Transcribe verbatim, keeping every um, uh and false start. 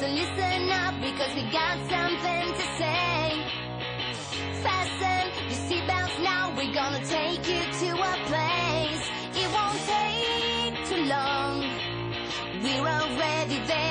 listen up because we got something to say. Fasten your seatbelts now, we're gonna take you to a place. It won't take too long, we're already there.